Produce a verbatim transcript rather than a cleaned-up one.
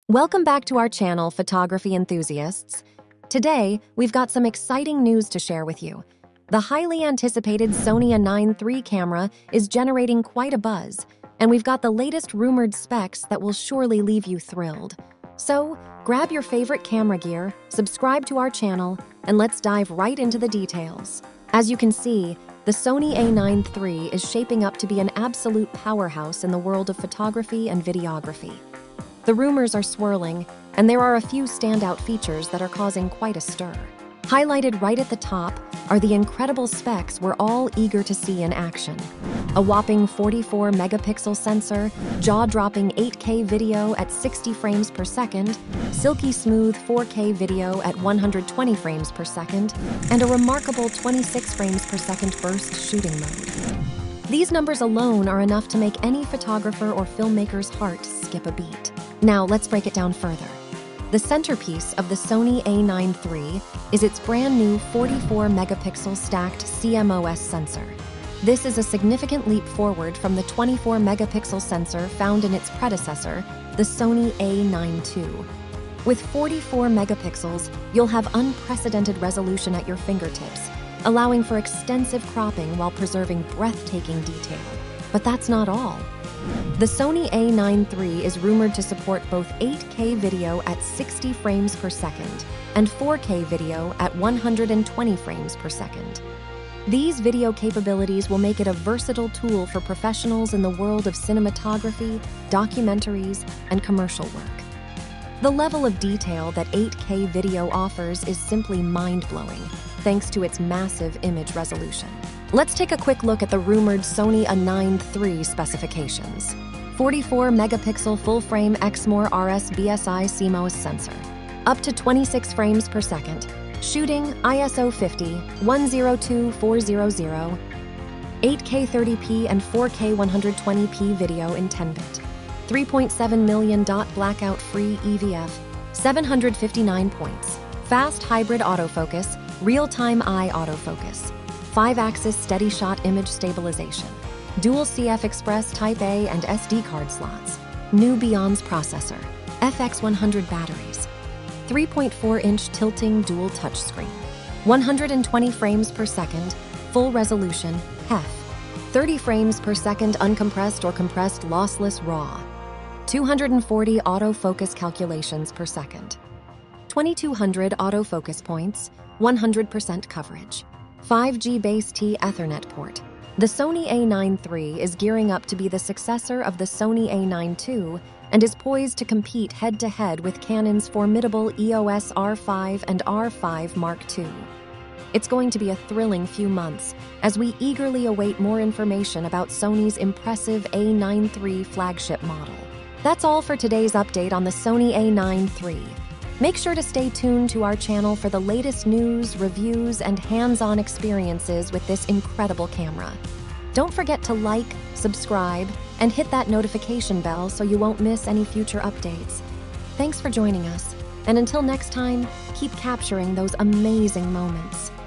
Welcome back to our channel, photography enthusiasts. Today, we've got some exciting news to share with you. The highly anticipated Sony A nine three camera is generating quite a buzz, and we've got the latest rumored specs that will surely leave you thrilled. So, grab your favorite camera gear, subscribe to our channel, and let's dive right into the details. As you can see, the Sony A nine three is shaping up to be an absolute powerhouse in the world of photography and videography. The rumors are swirling, and there are a few standout features that are causing quite a stir. Highlighted right at the top are the incredible specs we're all eager to see in action. A whopping forty-four megapixel sensor, jaw-dropping eight K video at sixty frames per second, silky smooth four K video at one hundred twenty frames per second, and a remarkable twenty-six frames per second burst shooting mode. These numbers alone are enough to make any photographer or filmmaker's heart skip a beat. Now let's break it down further. The centerpiece of the Sony A nine three is its brand new forty-four megapixel stacked C M O S sensor. This is a significant leap forward from the twenty-four megapixel sensor found in its predecessor, the Sony A nine two. With forty-four megapixels, you'll have unprecedented resolution at your fingertips, allowing for extensive cropping while preserving breathtaking detail. But that's not all. The Sony A nine three is rumored to support both eight K video at sixty frames per second and four K video at one hundred twenty frames per second. These video capabilities will make it a versatile tool for professionals in the world of cinematography, documentaries, and commercial work. The level of detail that eight K video offers is simply mind-blowing, thanks to its massive image resolution. Let's take a quick look at the rumored Sony A nine three specifications. forty-four megapixel full-frame Exmor R S B S I C M O S sensor. Up to twenty-six frames per second. Shooting I S O fifty, one oh two four hundred. eight K thirty p and four K one hundred twenty p video in ten bit. three point seven million dot blackout-free E V F. seven hundred fifty-nine points. Fast hybrid autofocus. Real-time eye autofocus. five axis steady shot image stabilization. Dual C F Express Type A and S D card slots. New Beyond's processor. F X one hundred batteries. three point four inch tilting dual touchscreen. one hundred twenty frames per second. Full resolution. H E F. thirty frames per second uncompressed or compressed lossless RAW. two hundred forty autofocus calculations per second. twenty-two hundred autofocus points. one hundred percent coverage. five G base T Ethernet port. The Sony A nine three is gearing up to be the successor of the Sony A nine two and is poised to compete head-to-head with Canon's formidable E O S R five and R five Mark two. It's going to be a thrilling few months as we eagerly await more information about Sony's impressive A nine three flagship model. That's all for today's update on the Sony A nine three. Make sure to stay tuned to our channel for the latest news, reviews, and hands-on experiences with this incredible camera. Don't forget to like, subscribe, and hit that notification bell so you won't miss any future updates. Thanks for joining us, and until next time, keep capturing those amazing moments.